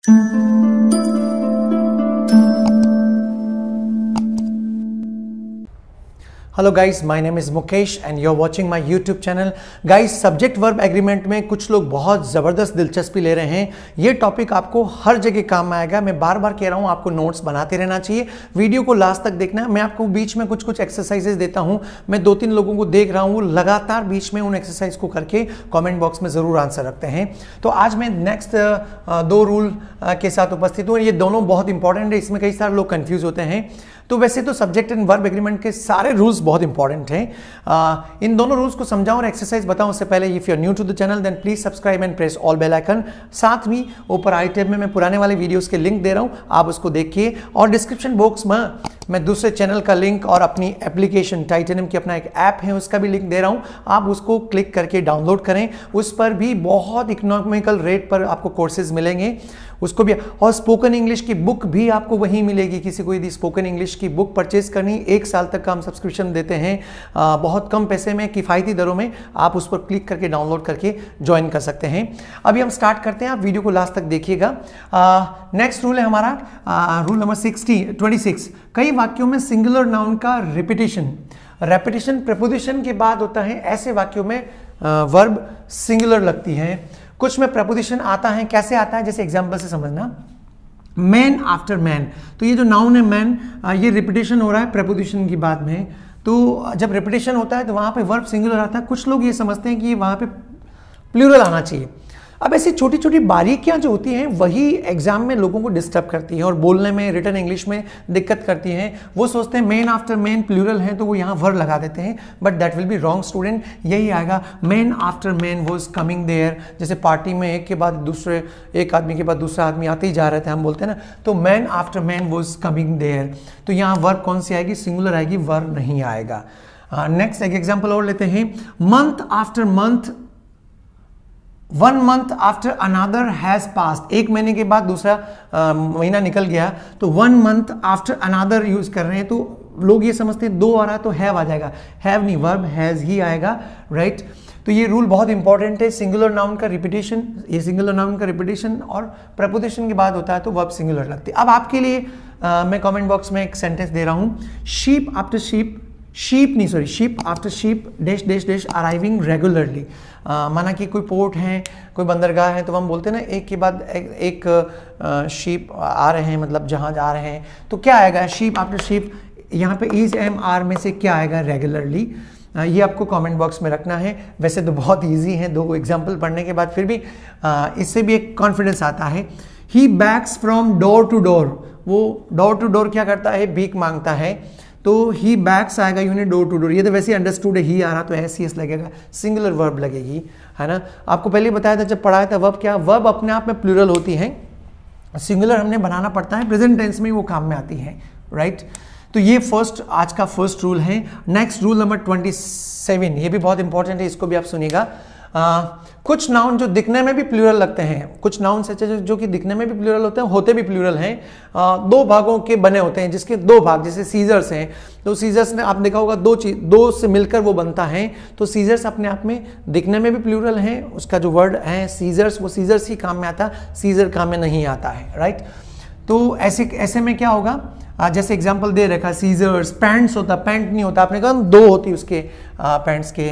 Hello guys, my name is Mukesh and you are watching my YouTube channel. Guys, subject verb agreement में कुछ लोग बहुत ज़बरदस्त दिलचस्पी ले रहे हैं। ये टॉपिक आपको हर जगह काम में आएगा। मैं बार बार कह रहा हूँ, आपको नोट्स बनाते रहना चाहिए, वीडियो को लास्ट तक देखना है। मैं आपको बीच में कुछ एक्सरसाइजेज देता हूँ। मैं 2-3 लोगों को देख रहा हूँ, लगातार बीच में उन एक्सरसाइज को करके कॉमेंट बॉक्स में ज़रूर आंसर रखते हैं। तो आज मैं नेक्स्ट 2 रूल के साथ उपस्थित हूँ। ये दोनों बहुत इंपॉर्टेंट है, इसमें कई सारे लोग कंफ्यूज होते हैं। तो वैसे तो सब्जेक्ट एंड वर्ब एग्रीमेंट के सारे रूल्स बहुत इंपॉर्टेंट हैं। इन दोनों रूल्स को समझाऊं और एक्सरसाइज बताऊं उससे पहले, if you are new to the channel then please subscribe and press all bell icon. साथ में ऊपर आई टैब में मैं पुराने वाले वीडियोस के लिंक दे रहा हूं, आप उसको देखिए। और डिस्क्रिप्शन बॉक्स में मैं दूसरे चैनल का लिंक और अपनी एप्लीकेशन टाइटेनियम की अपना एक ऐप है उसका भी लिंक दे रहा हूं, आप उसको क्लिक करके डाउनलोड करें। उस पर भी बहुत इकोनॉमिकल रेट पर आपको कोर्सेज मिलेंगे, उसको भी। और स्पोकन इंग्लिश की बुक भी आपको वहीं मिलेगी। किसी को यदि स्पोकन इंग्लिश की बुक परचेज करनी, 1 साल तक का हम सब्सक्रिप्शन देते हैं, बहुत कम पैसे में, किफ़ायती दरों में। आप उस पर क्लिक करके डाउनलोड करके ज्वाइन कर सकते हैं। अभी हम स्टार्ट करते हैं, आप वीडियो को लास्ट तक देखिएगा। नेक्स्ट रूल है हमारा रूल नंबर 26। कई वाक्यों में सिंगुलर नाउन का रेपिटेशन प्रपोजिशन के बाद होता है। ऐसे वाक्यों में वर्ब सिंगुलर लगती है। कुछ में प्रपोजिशन आता है, कैसे आता है, जैसे एग्जांपल से समझना। मैन आफ्टर मैन, तो ये जो नाउन है मैन, ये रिपीटेशन हो रहा है प्रपोजिशन की बाद में। तो जब रिपीटेशन होता है तो वहां पे वर्ब सिंगुलर आता है। कुछ लोग ये समझते हैं कि वहां पे प्लूरल आना चाहिए। अब ऐसी छोटी छोटी बारीकियां जो होती हैं वही एग्जाम में लोगों को डिस्टर्ब करती हैं और बोलने में, रिटन इंग्लिश में दिक्कत करती हैं। वो सोचते हैं मैन आफ्टर मैन प्लूरल है तो वो यहाँ वर्ब लगा देते हैं, but that will be wrong student. यही आएगा man after man was coming there. जैसे पार्टी में एक के बाद दूसरे, एक आदमी के बाद दूसरा आदमी आते ही जा रहे थे, हम बोलते हैं ना, तो man after man was coming there. तो यहाँ वर्ब कौन सी आएगी? सिंगुलर आएगी, वर्ब नहीं आएगा। नेक्स्ट एक एग्जाम्पल और लेते हैं। Month after month, 1 month after another has passed, 1 महीने के बाद दूसरा महीना निकल गया, तो 1 month आफ्टर अनदर यूज कर रहे हैं। तो लोग ये समझते हैं 2 आ रहा है तो हैव आ जाएगा, हैव नहीं, वर्ब हैज ही आएगा, राइट। तो ये रूल बहुत इंपॉर्टेंट है। सिंगुलर नाउन का रिपीटेशन, ये सिंगुलर नाउन का रिपीटेशन और प्रपोजिशन के बाद होता है तो वर्ब सिंगुलर लगती है। अब आपके लिए मैं कमेंट बॉक्स में एक सेंटेंस दे रहा हूँ। Sheep after sheep, sheep after sheep dash dash dash arriving regularly. माना कि कोई पोर्ट है, कोई बंदरगाह है, तो हम बोलते हैं ना एक के बाद एक शीप आ रहे हैं, मतलब जहाज आ रहे हैं, तो क्या आएगा? Sheep after sheep. यहाँ पे इज एम आर में से क्या आएगा? रेगुलरली। ये आपको कमेंट बॉक्स में रखना है। वैसे तो बहुत इजी है, 2 एग्जाम्पल पढ़ने के बाद फिर भी इससे भी एक कॉन्फिडेंस आता है। He begs from door to door, वो डोर टू डोर क्या करता है? भीख मांगता है, तो ही बैग्स आएगा यूनिट डोर टू डोर। ये तो वैसे अंडरस्टूड है, ही आ रहा तो एस सी एस लगेगा, सिंगुलर वर्ब लगेगी, है ना। आपको पहले बताया था जब पढ़ाया था वर्ब क्या, वर्ब अपने आप में प्लूरल होती है, सिंगुलर हमने बनाना पड़ता है, प्रेजेंट टेंस में वो काम में आती है, राइट। तो ये आज का फर्स्ट रूल है। नेक्स्ट रूल नंबर 27, ये भी बहुत इंपॉर्टेंट है, इसको भी आप सुनिएगा। कुछ नाउन जो दिखने में भी प्लूरल लगते हैं, कुछ नाउन ऐसे जो कि दिखने में भी प्लूरल होते हैं, होते भी प्लूरल हैं। 2 भागों के बने होते हैं, जिसके 2 भाग, जैसे सीजर्स हैं, तो सीजर्स ने आप देखा होगा 2 से मिलकर वो बनता है। तो सीजर्स अपने आप में दिखने में भी प्लूरल है। उसका जो वर्ड है सीजर्स, वो सीजर्स ही काम में आता, सीजर काम में नहीं आता है, राइट। तो ऐसे में क्या होगा? जैसे एग्जांपल दे रखा, सीजर्स, पैंट्स होता, पैंट नहीं होता, आपने कहा 2 होती उसके पैंट्स के।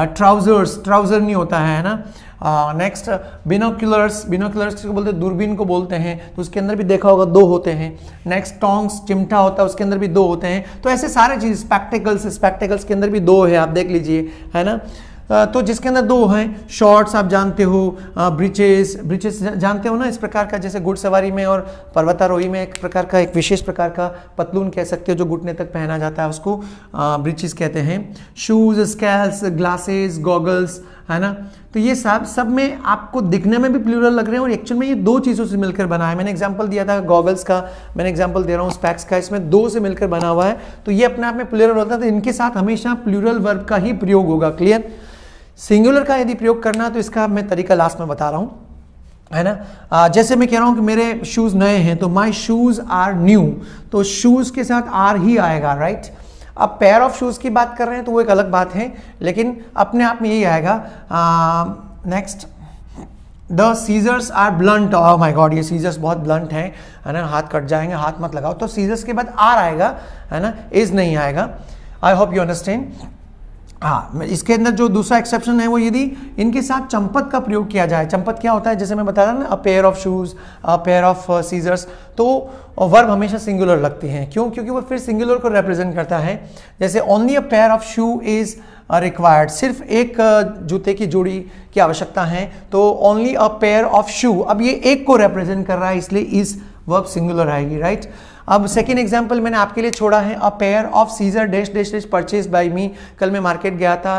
ट्राउजर नहीं होता है ना। नेक्स्ट बिनोक्यूलर्स को बोलते हैं, दूरबीन को बोलते हैं, तो उसके अंदर भी देखा होगा 2 होते हैं। नेक्स्ट टोंग्स, चिमटा होता है, उसके अंदर भी 2 होते हैं। तो ऐसे सारे चीज, स्पेक्टेकल्स के अंदर भी 2 है, आप देख लीजिए, है ना। तो जिसके अंदर 2 हैं। शॉर्ट्स आप जानते हो, ब्रिचेस जानते हो ना, इस प्रकार का, जैसे घुड़सवारी में और पर्वतारोही में एक प्रकार का, एक विशेष प्रकार का पतलून कह सकते हो जो घुटने तक पहना जाता है, उसको ब्रिचेस कहते हैं। शूज, स्कैल्स, ग्लासेस, गॉगल्स, है ना। तो ये सब में आपको दिखने में भी प्लूरल लग रहे हैं और एक्चुअल में ये 2 चीज़ों से मिलकर बना है। मैंने एग्जांपल दिया था गॉगल्स का, मैंने एग्जांपल दे रहा हूँ स्पेक्स का, इसमें 2 से मिलकर बना हुआ है, तो ये अपने आप में प्लूरल होता है। तो इनके साथ हमेशा प्लूरल वर्ब का ही प्रयोग होगा, क्लियर। सिंगुलर का यदि प्रयोग करना तो इसका मैं तरीका लास्ट में बता रहा हूँ, है ना। जैसे मैं कह रहा हूँ कि मेरे शूज़ नए हैं, तो माई शूज़ आर न्यू, तो शूज़ के साथ आर ही आएगा, राइट। अब पेयर ऑफ शूज़ की बात कर रहे हैं तो वो एक अलग बात है, लेकिन अपने आप में यही आएगा। The scissors are blunt, oh my god, ये सीजर्स बहुत ब्लंट हैं, है ना, हाथ कट जाएंगे, हाथ मत लगाओ। तो सीजर्स के बाद आर आएगा, है ना, इज नहीं आएगा। I hope you understand. हाँ, इसके अंदर जो दूसरा एक्सेप्शन है वो यदि इनके साथ चंपत का प्रयोग किया जाए। चंपत क्या होता है, जैसे मैं बता रहा ना, a pair of shoes, a pair of scissors, तो वर्ब हमेशा सिंगुलर लगती हैं। क्यों? क्योंकि वो फिर सिंगुलर को रिप्रेजेंट करता है। जैसे only a pair of shoe is required, सिर्फ एक जूते की जोड़ी की आवश्यकता है, तो only a pair of shoe, अब ये एक को रिप्रेजेंट कर रहा है, इसलिए इस वर्ब सिंगुलर आएगी, राइट। अब सेकेंड एग्जाम्पल मैंने आपके लिए छोड़ा है, a pair of scissor dash dash dash purchase by me. कल मैं मार्केट गया था,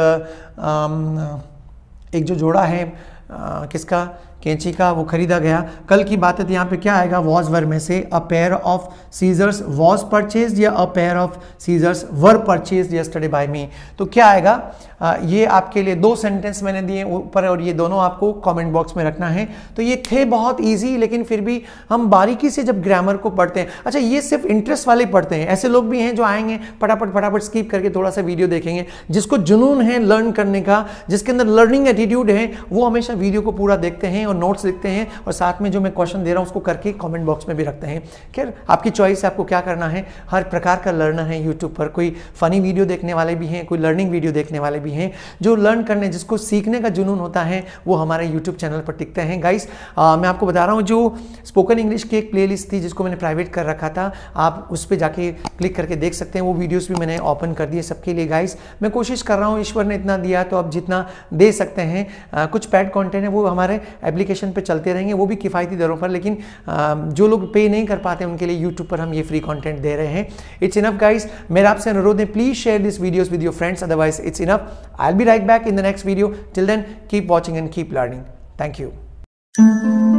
एक जो जोड़ा है किसका, कैंची का, वो खरीदा गया। कल की बात है, तो यहाँ पे क्या आएगा, वॉज वर्ब में से a pair of scissors was purchase या a pair of scissors were purchase yesterday by me. तो क्या आएगा, ये आपके लिए दो सेंटेंस मैंने दिए ऊपर, और ये दोनों आपको कमेंट बॉक्स में रखना है। तो ये थे बहुत इजी, लेकिन फिर भी हम बारीकी से जब ग्रामर को पढ़ते हैं, अच्छा ये सिर्फ इंटरेस्ट वाले पढ़ते हैं, ऐसे लोग भी हैं जो आएंगे फटाफट फटाफट स्किप करके थोड़ा सा वीडियो देखेंगे। जिसको जुनून है लर्न करने का, जिसके अंदर लर्निंग एटीट्यूड है, वो हमेशा वीडियो को पूरा देखते हैं और नोट्स लिखते हैं, और साथ में जो मैं क्वेश्चन दे रहा हूं उसको करके कमेंट बॉक्स में भी रखते हैं। खैर, आपकी चॉइस है, आपको क्या करना है। हर प्रकार का लर्नर है यूट्यूब पर, कोई फनी वीडियो देखने वाले भी हैं, कोई लर्निंग वीडियो देखने वाले भी हैं। जो लर्न करने, जिसको सीखने का जुनून होता है, वो हमारे यूट्यूब चैनल पर टिकते हैं। गाइस, मैं आपको बता रहा हूँ, जो स्पोकन इंग्लिश की एक प्लेलिस्ट थी जिसको मैंने प्राइवेट कर रखा था, आप उस पर जाके क्लिक करके देख सकते हैं। वो वीडियोस भी मैंने ओपन कर दिए सबके लिए। गाइस, मैं कोशिश कर रहा हूँ, ईश्वर ने इतना दिया तो अब जितना दे सकते हैं। कुछ पैड कंटेंट है वो हमारे एप्लीकेशन पे चलते रहेंगे, वो भी किफ़ायती दरों पर, लेकिन जो लोग पे नहीं कर पाते उनके लिए यूट्यूब पर हम ये फ्री कंटेंट दे रहे हैं। इट्स इनफ गाइस, मेरा आपसे अनुरोध है, please share this videos with your friends, otherwise it's enough. I will be right back in the next video. Till then, keep watching and keep learning. Thank you.